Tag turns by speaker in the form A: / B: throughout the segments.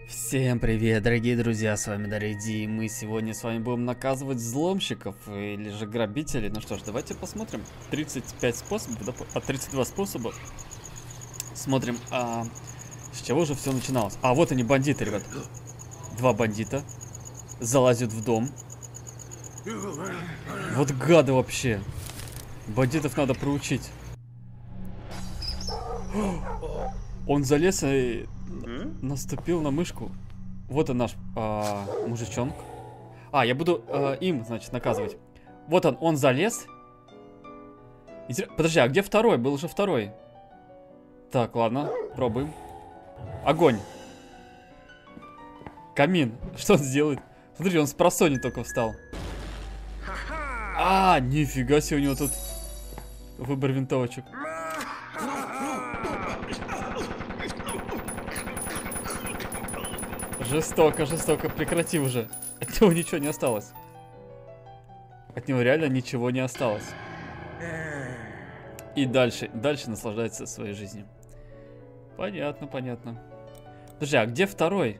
A: Всем привет, дорогие друзья, с вами Дариди, и мы сегодня с вами будем наказывать взломщиков или же грабителей. Ну что ж, давайте посмотрим. 35 способов, да, 32 способа. Смотрим, с чего же все начиналось. А, вот они, бандиты, ребят. Два бандита залазят в дом. Вот гады вообще. Бандитов надо проучить. Он залез и наступил на мышку. Вот он наш мужичонок. Я буду им, значит, наказывать. Вот он залез. Подожди, а где второй? Был же второй. Так, ладно, пробуем. Огонь. Камин. Что он сделает? Смотри, он с просони только встал. Нифига себе, у него тут выбор винтовочек. Жестоко, жестоко, прекрати уже. От него ничего не осталось. От него реально ничего не осталось. И дальше наслаждается своей жизнью. Понятно, понятно. Подожди, а где второй?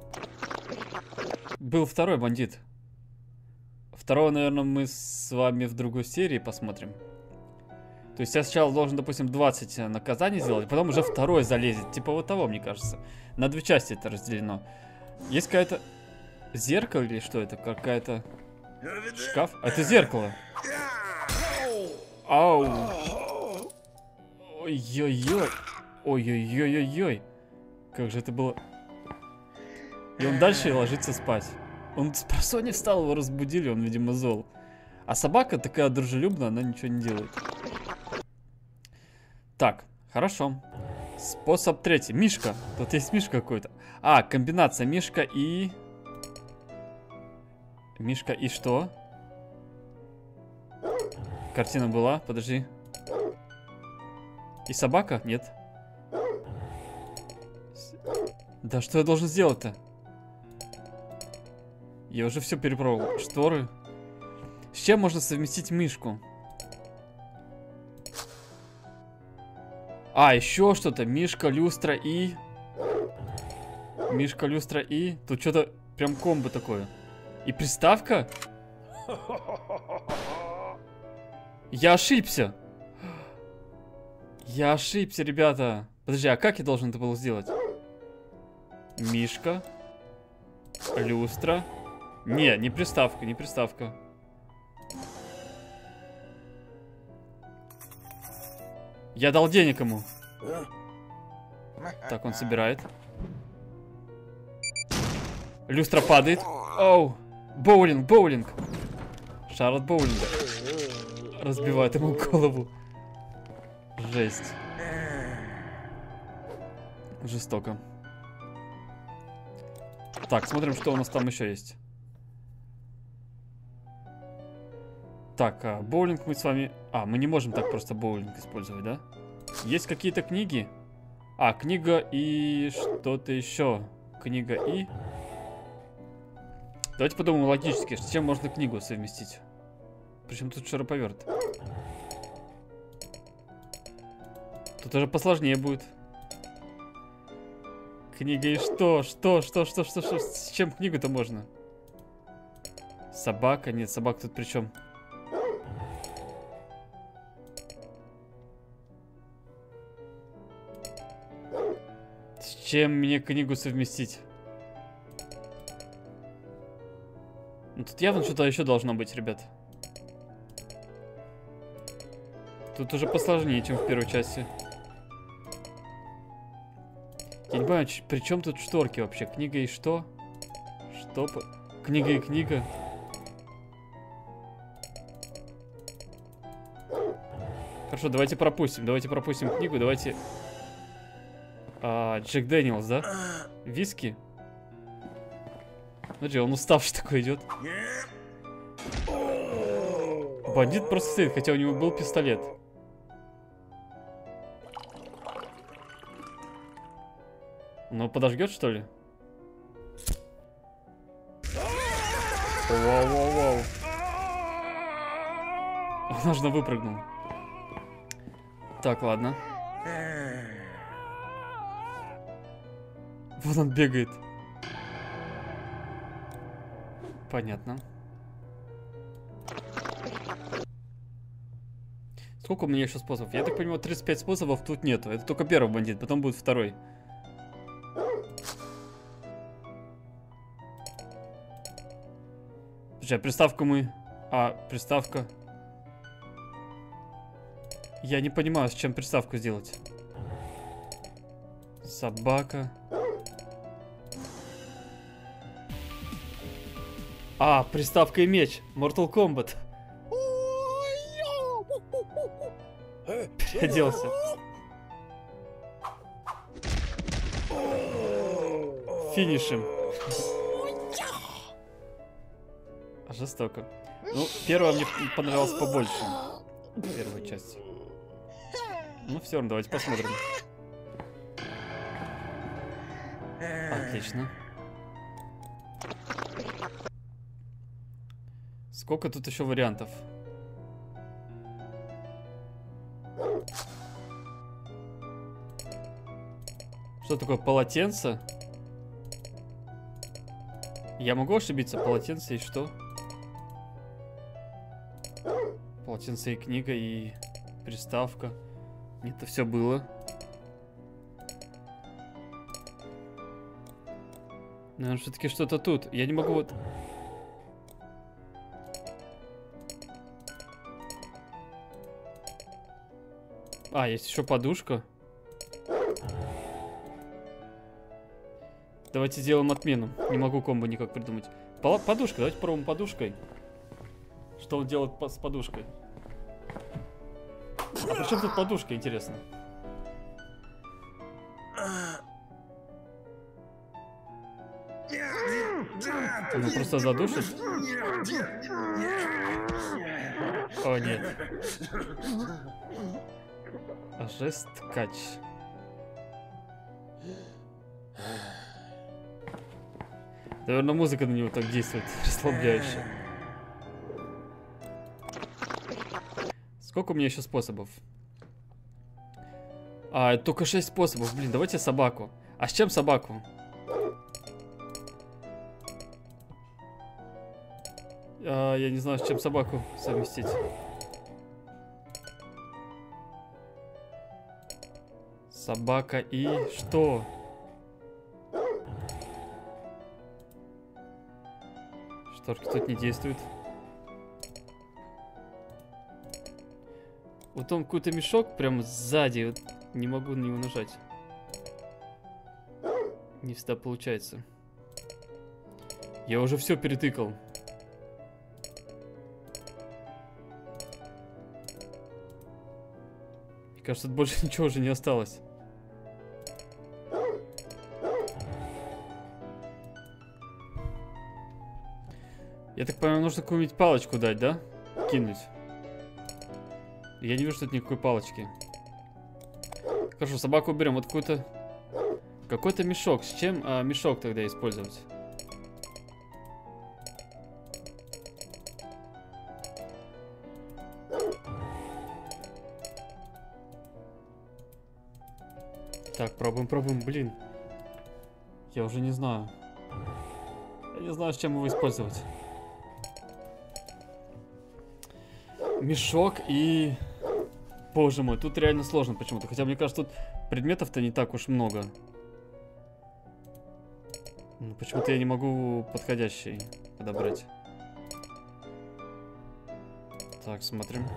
A: Был второй бандит. Второго, наверное, мы с вами в другой серии посмотрим. То есть я сначала должен, допустим, 20 наказаний сделать, потом уже второй залезет. Типа вот того, мне кажется. На две части это разделено. Есть какая-то зеркало или что это? Какая-то шкаф? Это зеркало. Ау. Ой-ой-ой. Ой-ой-ой-ой-ой. Как же это было. И он дальше ложится спать. Он с просони встал, его разбудили, он, видимо, зол. А собака такая дружелюбная, она ничего не делает. Так, хорошо. Способ третий. Мишка. Тут есть Мишка какой-то. Комбинация Мишка и... Мишка и что? Картина была, подожди. И собака? Нет. Да что я должен сделать-то? Я уже все перепробовал. Шторы. С чем можно совместить Мишку? Еще что-то. Мишка, люстра и... Мишка, люстра и... Тут что-то прям комбо такое. И приставка? Я ошибся. Я ошибся, ребята. Подожди, а как я должен это было сделать? Мишка. Люстра. Не приставка, не приставка. Я дал денег ему. Так, он собирает. Люстра падает. Оу. Боулинг, боулинг. Шар от боулинга. Разбивает ему голову. Жесть. Жестоко. Так, смотрим, что у нас там еще есть. Так, боулинг мы с вами... мы не можем так просто боулинг использовать, да? Есть какие-то книги? Книга и что-то еще. Книга и... Давайте подумаем логически, с чем можно книгу совместить. Причем тут шуруповерт. Тут уже посложнее будет. Книга и что? Что? С чем книгу-то можно? Собака? Нет, собака тут при чем? С чем мне книгу совместить? Ну, тут явно что-то еще должно быть, ребят. Тут уже посложнее, чем в первой части. Я не понимаю, при чем тут шторки вообще? Книга и что? Что? Книга и книга. Хорошо, давайте пропустим. Давайте пропустим книгу. Давайте... Джек Дэниелс, да? Виски? Смотри, он уставший такой идет. Бандит просто стоит, хотя у него был пистолет. Ну, подожгет, что ли? Вау-вау-вау. Он аж выпрыгнул. Так, ладно. Вот он бегает. Понятно. Сколько у меня еще способов? Я так понимаю, 35 способов тут нету. Это только первый бандит, потом будет второй. Подожди, а приставку мы... А, приставка... Я не понимаю, с чем приставку сделать. Собака. А, приставка и меч. Mortal Kombat. Переоделся. Финишем. Жестоко. Ну, первая мне понравилась побольше. Первая часть. Ну все, давайте посмотрим. Отлично. Сколько тут еще вариантов? Что такое полотенце? Я могу ошибиться? Полотенце и что? Полотенце и книга, и приставка. Это все было. Наверное, все-таки что-то тут. Я не могу вот... А, есть еще подушка. Давайте сделаем отмену. Не могу комбо никак придумать. Подушка, давайте попробуем подушкой. Что он делает с подушкой? А при чем тут подушка, интересно? Она просто задушит? О, нет. Жест ткач. Наверное, музыка на него так действует, расслабляющая. Сколько у меня еще способов? А, это только 6 способов. Блин, давайте собаку. А с чем собаку? Я не знаю, с чем собаку совместить. Собака и что? Шторки тут не действуют. Вот он какой-то мешок прям сзади. Вот не могу на него нажать. Не всегда получается. Я уже все перетыкал. Мне кажется, тут больше ничего уже не осталось. Я так понимаю, нужно какую-нибудь палочку дать, да? Кинуть. Я не вижу тут никакой палочки. Хорошо, собаку уберем. Вот какой-то мешок. С чем мешок тогда использовать? Так, пробуем. Блин. Я уже не знаю. Я не знаю, с чем его использовать. Мешок и... Боже мой, тут реально сложно почему-то. Хотя, мне кажется, тут предметов-то не так уж много. Но почему-то я не могу подходящий подобрать. Так, смотрим.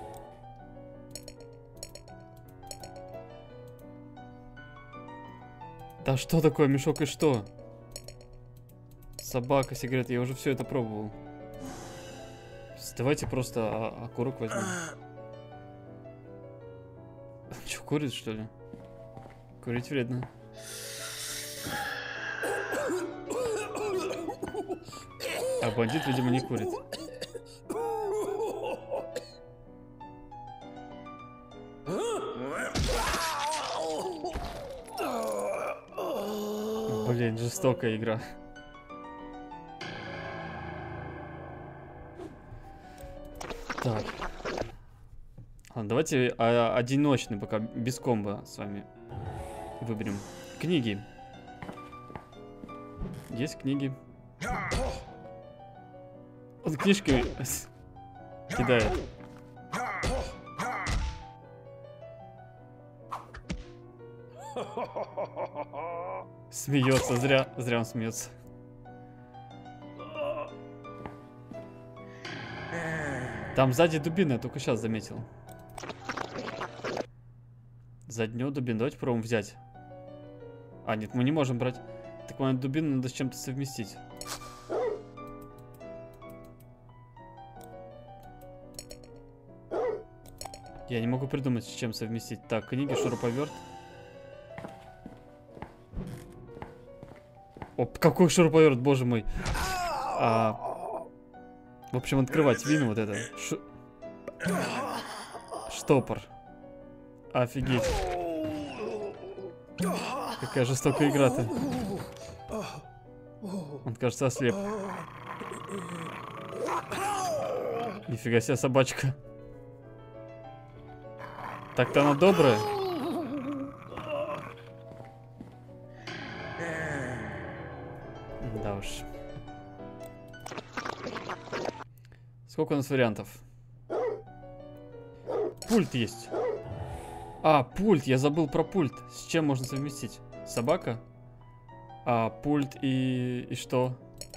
A: Да что такое мешок и что? Собака, сигарета, я уже все это пробовал. Давайте просто окурок возьмем. Че, курит, что ли? Курить вредно. А бандит, видимо, не курит. Блин, жестокая игра. Так. Ладно, давайте одиночный пока, без комбо с вами выберем. Книги. Есть книги. Он книжкой кидает. Смеется, зря он смеется. Там сзади дубина, я только сейчас заметил. Заднюю дубину, давайте попробуем взять. А, нет, мы не можем брать. Так, мою дубину надо с чем-то совместить. Я не могу придумать, с чем совместить. Так, книги, шуруповерт. Оп, какой шуруповерт, боже мой. В общем, открывать вину вот это. Штопор. Офигеть. Какая жестокая игра-то. Он, кажется, ослеп. Нифига себе, собачка. Так-то она добрая. Да уж. Сколько у нас вариантов? Пульт есть. А, пульт, я забыл про пульт. С чем можно совместить? Собака? А, пульт и что?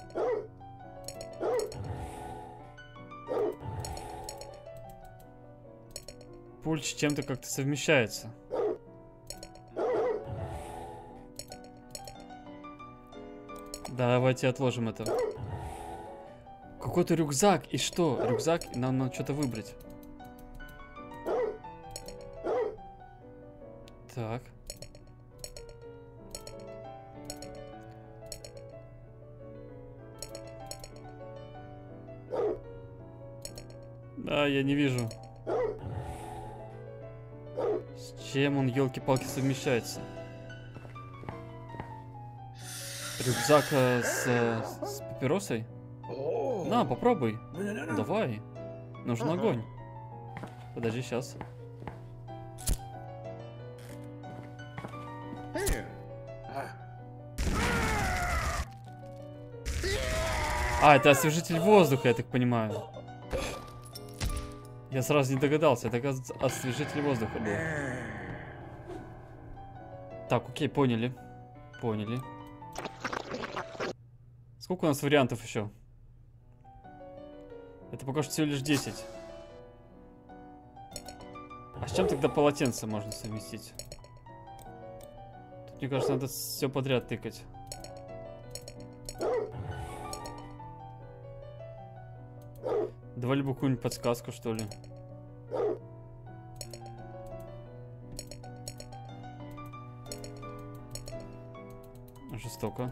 A: Пульт с чем-то как-то совмещается. Давайте отложим это. Какой-то рюкзак. И что? Рюкзак? Нам надо что-то выбрать. Так. Да, я не вижу. С чем он, елки-палки, совмещается? Рюкзак с папиросой? На, попробуй. Давай. Нужен огонь. Подожди, сейчас. А, это освежитель воздуха, я так понимаю. Я сразу не догадался, это, оказывается, освежитель воздуха был. Так, окей, поняли. Поняли. Сколько у нас вариантов еще? Это пока что всего лишь 10. А с чем тогда полотенце можно совместить? Тут, мне кажется, надо все подряд тыкать. Давай либо какую-нибудь подсказку, что ли. Жестоко.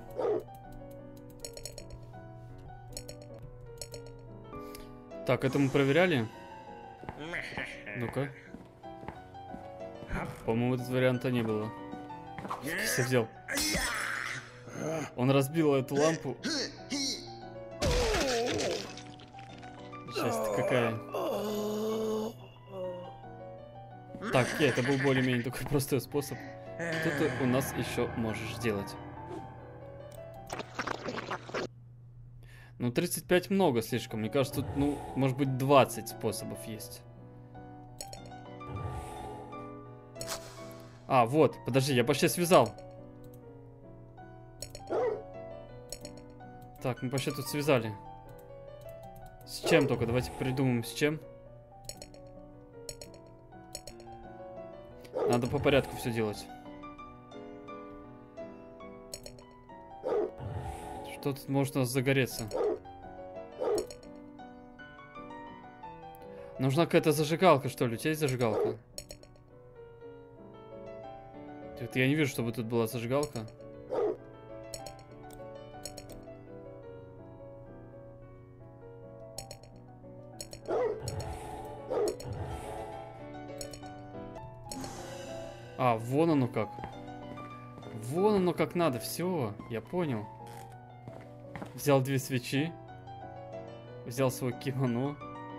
A: Так, это мы проверяли? Ну-ка. По-моему, этот варианта не было. Все взял. Он разбил эту лампу. Жесть какая. Так, окей, это был более-менее такой простой способ. Что ты у нас еще можешь сделать? Ну, 35 много слишком. Мне кажется, тут, ну, может быть, 20 способов есть. А, вот, подожди, я почти связал. Так, мы почти тут связали. С чем только? Давайте придумаем, с чем. Надо по порядку все делать. Что тут может у нас загореться? Нужна какая-то зажигалка, что ли? У тебя есть зажигалка? Вот я не вижу, чтобы тут была зажигалка. А, вон оно как. Вон оно как надо. Все, я понял. Взял 2 свечи. Взял свой кимоно.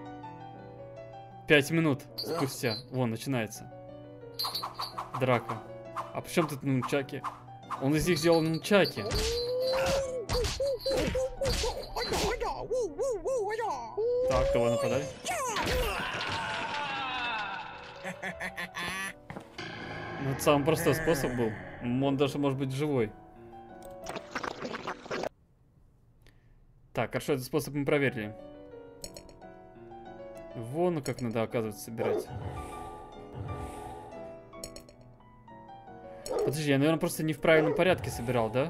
A: 5 минут спустя. Вон, начинается. Драка. А при чем тут нунчаки? Он из них сделал нунчаки. Так, кого нападать? Ну, это самый простой способ был. Он даже может быть живой. Так, хорошо, этот способ мы проверили. Вон как надо, оказывается, собирать. Подожди, я, наверное, просто не в правильном порядке собирал, да?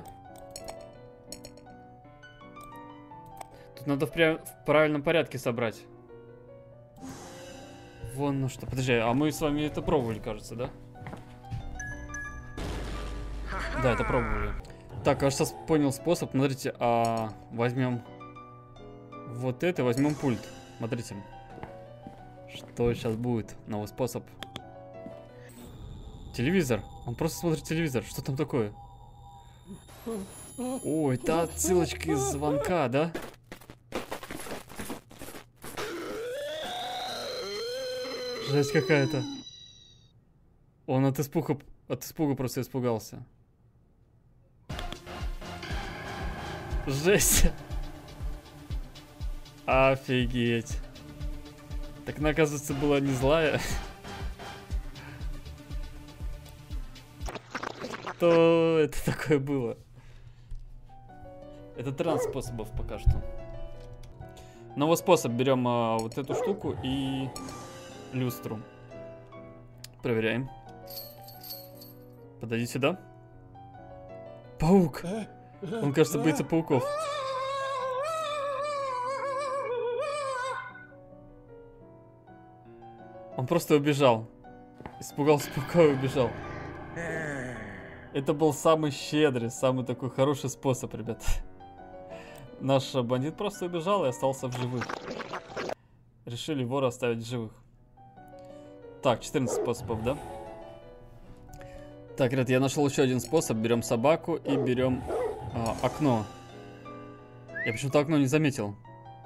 A: Тут надо в правильном порядке собрать. Вон, ну что, подожди, а мы с вами это пробовали, кажется, да? Да, это пробовали. Так, я сейчас понял способ. Смотрите, возьмем вот это, возьмем пульт. Смотрите, что сейчас будет. Новый способ. Телевизор. Он просто смотрит телевизор. Что там такое? О, это отсылочка из звонка, да? Жесть какая-то. Он от испуга просто испугался. Жесть. Офигеть. Так она, оказывается, была не злая. Что это такое было? Это 13 способов пока что. Новый способ. Берем вот эту штуку и люстру. Проверяем. Подойди сюда. Паук. Он, кажется, боится пауков. Он просто убежал. Испугался паука и убежал. Это был самый щедрый, самый такой хороший способ, ребят. Наш бандит просто убежал и остался в живых. Решили вора оставить в живых. Так, 14 способов, да? Так, ребят, я нашел еще один способ. Берем собаку и берем окно. Я почему-то окно не заметил.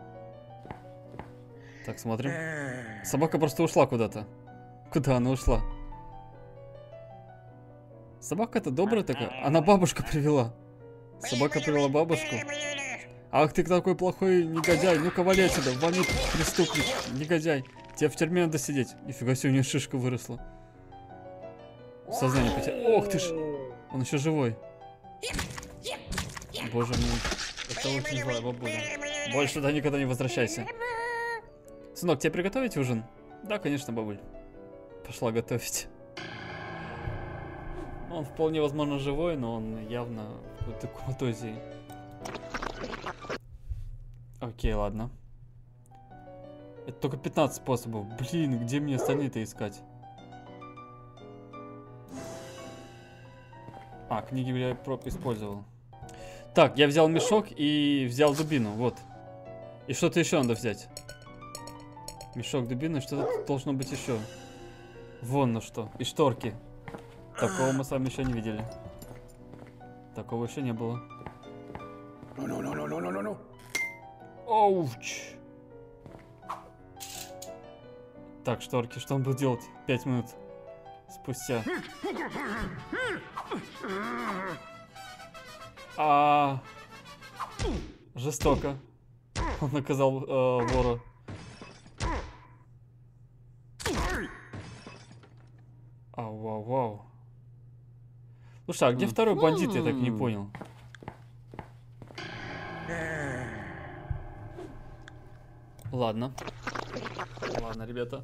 A: Так, смотрим. Собака просто ушла куда-то. Куда она ушла? Собака-то добрая такая. Она бабушку привела. Собака привела бабушку. Ах ты такой плохой негодяй. Ну-ка валяй сюда. Вали, преступник, негодяй. Тебе в тюрьме надо сидеть. Нифига себе, у нее шишка выросла. Сознание потерял. Ох ты ж. Он еще живой. Боже мой. Это очень злая бабуля. Больше туда никогда не возвращайся. Сынок, тебе приготовить ужин? Да, конечно, бабуль. Пошла готовить. Он вполне возможно живой, но он явно в какой-то коматозе. Окей, ладно. Это только 15 способов. Блин, где мне остальные-то искать? Книги я использовал. Так, я взял мешок и взял дубину, вот. И что-то еще надо взять. Мешок, дубина, что-то должно быть еще. Вон на что. И шторки. Такого мы с вами еще не видели. Такого еще не было. Оуч. Так, шторки, что он будет делать 5 минут спустя? Жестоко. Он наказал вора. Вау. Слушай, а где второй бандит, я так не понял. Ладно, ребята.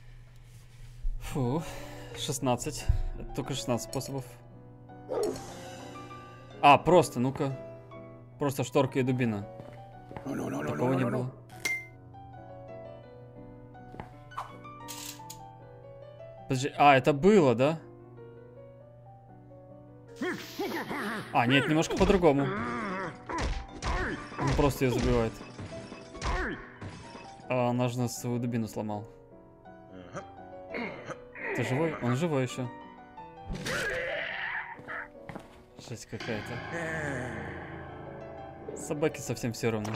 A: Фу, 16. Это только 16 способов. Просто, ну-ка. Просто шторка и дубина. Такого не было. Подожди, это было, да? Нет, немножко по-другому. Он просто ее забивает. Она же свою дубину сломал. Ты живой? Он живой еще. Жесть какая-то. Собаке совсем все равно.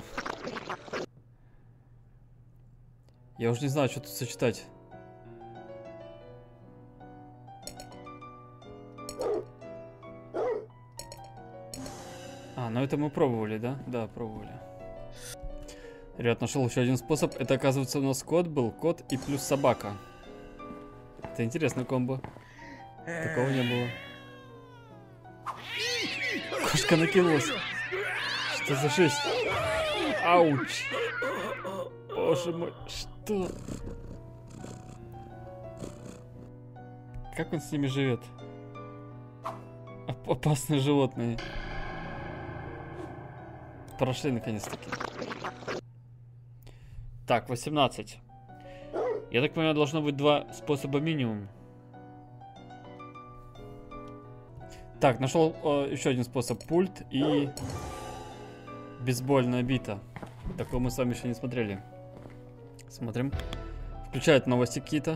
A: Я уже не знаю, что тут сочетать. Ну это мы пробовали, да? Да, пробовали. Ребят, нашел еще один способ. Это, оказывается, у нас кот был. Кот и плюс собака. Это интересный комбо. Такого не было. Кошка накинулась. Что за жесть? Ауч. Боже мой, что? Как он с ними живет? Опасные животные. Прошли наконец-таки. Так, 18. Я так понимаю, должно быть 2 способа минимум. Так, нашел еще один способ. Пульт и бейсбольная бита. Такого мы с вами еще не смотрели. Смотрим. Включают новости какие-то.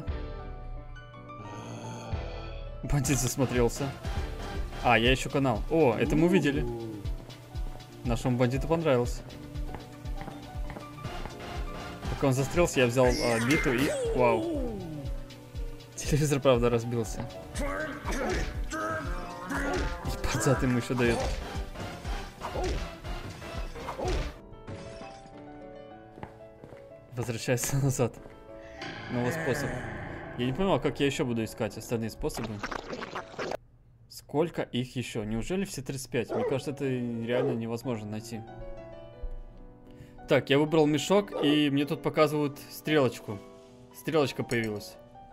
A: Бандит засмотрелся. А, я ищу канал. О, это мы увидели. Нашему бандиту понравилось. Пока он застрелся, я взял биту и... Вау. Телевизор, правда, разбился. И под зад ему еще дает. Возвращайся назад. Новый способ. Я не понимал, как я еще буду искать остальные способы. Сколько их еще? Неужели все 35? Мне кажется, это реально невозможно найти. Так, я выбрал мешок, и мне тут показывают стрелочку. Стрелочка появилась.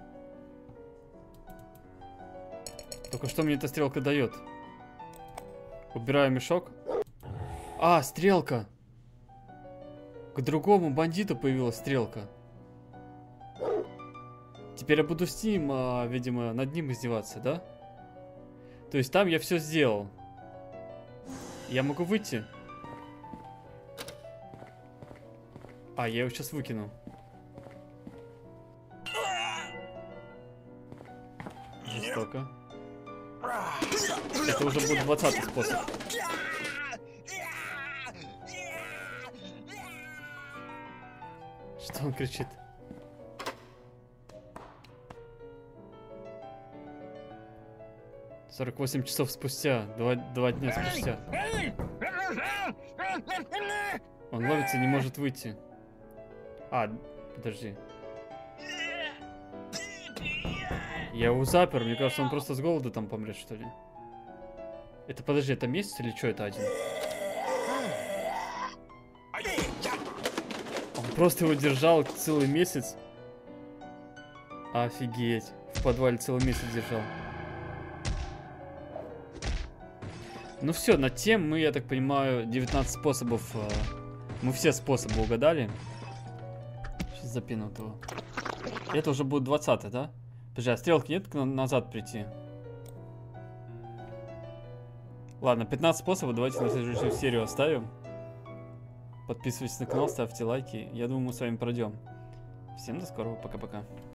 A: Только что мне эта стрелка дает? Убираю мешок. А, стрелка! К другому бандиту появилась стрелка. Теперь я буду с ним, видимо, над ним издеваться, да? То есть там я все сделал. Я могу выйти? А, я его сейчас выкину. Жестоко. Это уже будет 20-й способ. Что он кричит? — 48 часов спустя, два дня спустя. Он ловится и не может выйти. А, подожди. Я его запер, мне кажется, он просто с голоду там помрет, что ли. Это, подожди, это месяц или что это один? Он просто его держал целый месяц. Офигеть. В подвале целый месяц держал. Ну все, над тем мы, я так понимаю, 19 способов. Мы все способы угадали. Сейчас запину этого. Это уже будет 20-й, да? Подожди, а стрелки нет назад прийти? Ладно, 15 способов. Давайте на следующую серию оставим. Подписывайтесь на канал, ставьте лайки. Я думаю, мы с вами пройдем. Всем до скорого, пока-пока.